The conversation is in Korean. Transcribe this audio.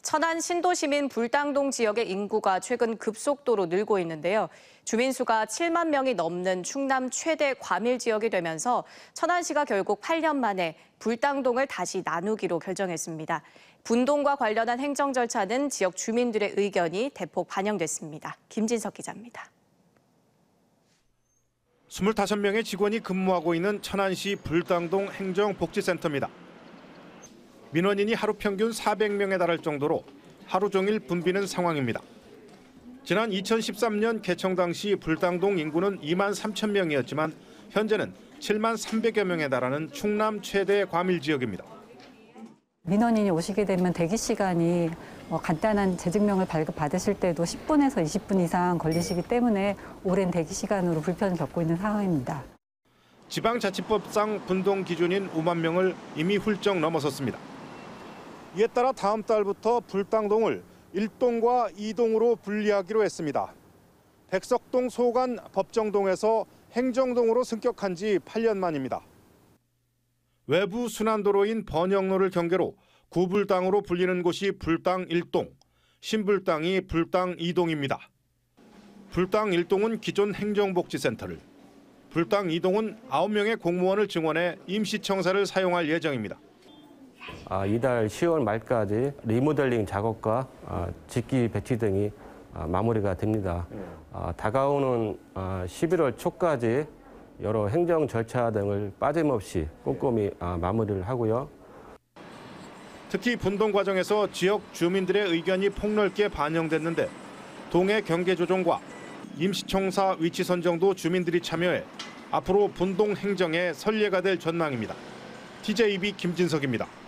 천안 신도시민 불당동 지역의 인구가 최근 급속도로 늘고 있는데요. 주민 수가 7만 명이 넘는 충남 최대 과밀 지역이 되면서 천안시가 결국 8년 만에 불당동을 다시 나누기로 결정했습니다. 분동과 관련한 행정 절차는 지역 주민들의 의견이 대폭 반영됐습니다. 김진석 기자입니다. 25명의 직원이 근무하고 있는 천안시 불당동 행정복지센터입니다. 민원인이 하루 평균 400명에 달할 정도로 하루 종일 붐비는 상황입니다. 지난 2013년 개청 당시 불당동 인구는 2만 3천 명이었지만 현재는 7만 300여 명에 달하는 충남 최대 과밀 지역입니다. 민원인이 오시게 되면 대기 시간이 간단한 재증명을 발급받으실 때도 10분에서 20분 이상 걸리시기 때문에 오랜 대기 시간으로 불편을 겪고 있는 상황입니다. 지방자치법상 분동 기준인 5만 명을 이미 훌쩍 넘어섰습니다. 이에 따라 다음 달부터 불당동을 1동과 2동으로 분리하기로 했습니다. 백석동 소관 법정동에서 행정동으로 승격한 지 8년 만입니다. 외부 순환도로인 번영로를 경계로 구불당으로 불리는 곳이 불당 1동, 신불당이 불당 2동입니다. 불당 1동은 기존 행정복지센터를, 불당 2동은 9명의 공무원을 증원해 임시청사를 사용할 예정입니다. 이달 10월 말까지 리모델링 작업과 직기 배치 등이 마무리가 됩니다. 다가오는 11월 초까지 여러 행정 절차 등을 빠짐없이 꼼꼼히 마무리를 하고요. 특히 분동 과정에서 지역 주민들의 의견이 폭넓게 반영됐는데 동해 경계 조정과 임시청사 위치 선정도 주민들이 참여해 앞으로 분동 행정의 선례가 될 전망입니다. TJB 김진석입니다.